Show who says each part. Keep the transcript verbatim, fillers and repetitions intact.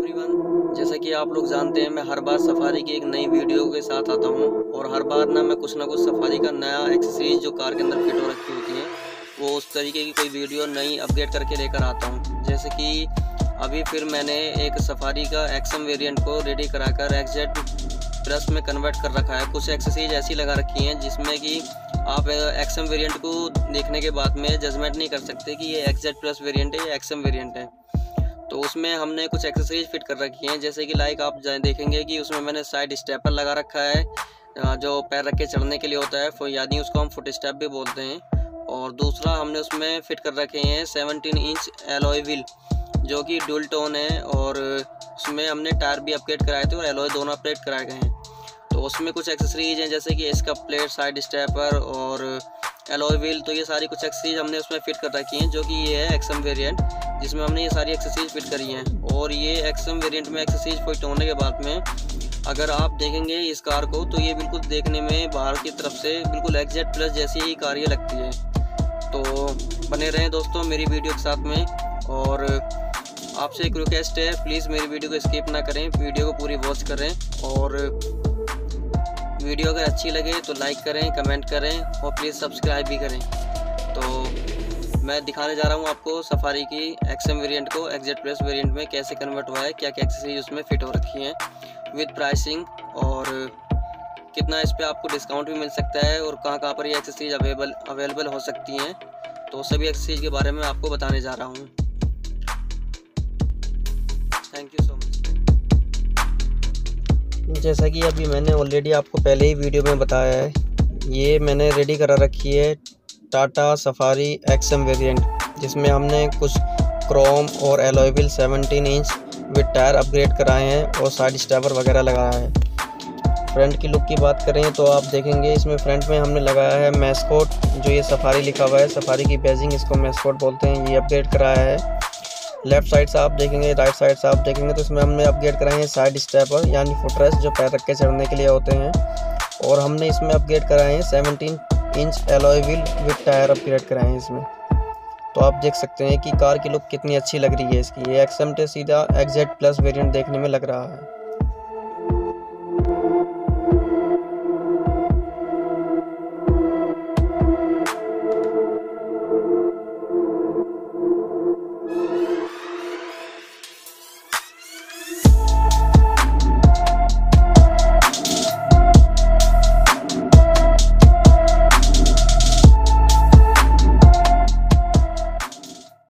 Speaker 1: Everyone, जैसा कि आप लोग जानते हैं मैं हर बार सफारी की एक नई वीडियो के साथ आता हूं और हर बार ना मैं कुछ ना कुछ सफारी का नया एक्सेसरीज जो कार के अंदर फिट हो रखी होती है वो उस तरीके की कोई वीडियो नई अपडेट करके लेकर आता हूं। जैसे कि अभी फिर मैंने एक सफारी का एक्सएम वेरिएंट को रेडी कराकर एक्सजेड प्लस में कन्वर्ट कर रखा है। कुछ एक्सेसरीज ऐसी लगा रखी हैं जिसमें कि आप एक्सएम वेरिएंट को देखने के बाद में जजमेंट नहीं कर सकते कि ये एक्सजेड प्लस वेरिएंट है या एक्सएम वेरिएंट है। तो उसमें हमने कुछ एक्सेसरीज फिट कर रखी हैं, जैसे कि लाइक आप देखेंगे कि उसमें मैंने साइड स्टेपर लगा रखा है जो पैर रख के चढ़ने के लिए होता है, यानी उसको हम फुट स्टेप भी बोलते हैं। और दूसरा हमने उसमें फिट कर रखे हैं सेवनटीन इंच एलॉय व्हील जो कि डुअल टोन है और उसमें हमने टायर भी अपग्रेड कराए थे और एलॉय दोनों अपग्रेड कराए गए हैं। तो उसमें कुछ एक्सेसरीज हैं जैसे कि इसका प्लेट, साइड स्टेपर और एलॉय व्हील, तो ये सारी कुछ एक्सेसरीज हमने उसमें फिट कर रखी हैं जो कि ये है एक्सएम वेरिएंट जिसमें हमने ये सारी एक्सेसरीज फिट करी हैं। और ये एक्सएम वेरिएंट में एक्सेसरीज फिट होने के बाद में अगर आप देखेंगे इस कार को तो ये बिल्कुल देखने में बाहर की तरफ से बिल्कुल एक्सजेड प्लस जैसी ही कार ये लगती है। तो बने रहें दोस्तों मेरी वीडियो के साथ में, और आपसे एक रिक्वेस्ट है, प्लीज़ मेरी वीडियो को स्किप ना करें, वीडियो को पूरी वॉच करें और वीडियो अगर अच्छी लगे तो लाइक करें, कमेंट करें और प्लीज़ सब्सक्राइब भी करें। तो मैं दिखाने जा रहा हूँ आपको सफारी की एक्सएम वेरिएंट को एक्सजेड प्लस वेरिएंट में कैसे कन्वर्ट हुआ है, क्या क्या एक्सेसरीज उसमें फिट हो रखी हैं विद प्राइसिंग और कितना इस पर आपको डिस्काउंट भी मिल सकता है और कहाँ कहाँ पर ये एक्सेसरीज अवेलेबल अवेलेबल हो सकती हैं। तो सभी एक्सेसरीज के बारे में आपको बताने जा रहा हूँ। Thank you so much. जैसा कि अभी मैंने ऑलरेडी आपको पहले ही वीडियो में बताया है, ये मैंने रेडी करा रखी है टाटा सफारी एक्सएम वेरिएंट जिसमें हमने कुछ क्रोम और alloy wheel seventeen inch with tyre upgrade कराए हैं और साइड स्टेपर वगैरह लगाया है। फ्रंट की लुक की बात करें तो आप देखेंगे इसमें फ्रंट में हमने लगाया है मैस्कोट, जो ये सफारी लिखा हुआ है, सफारी की बैजिंग इसको मैस्कोट बोलते हैं, ये अपग्रेड कराया है। लेफ्ट साइड से आप देखेंगे, राइट साइड से आप देखेंगे तो इसमें हमने अपग्रेड कराए हैं साइड स्टेपर यानी फुटरेस्ट जो पैर रख के चढ़ने के लिए होते हैं, और हमने इसमें अपग्रेड कराए हैं seventeen inch alloy wheel with tyre upgrade कराए हैं इसमें। तो आप देख सकते हैं कि कार की लुक कितनी अच्छी लग रही है इसकी। ये एक्सएम टे सीधा एक्सजेड प्लस वेरिएंट देखने में लग रहा है।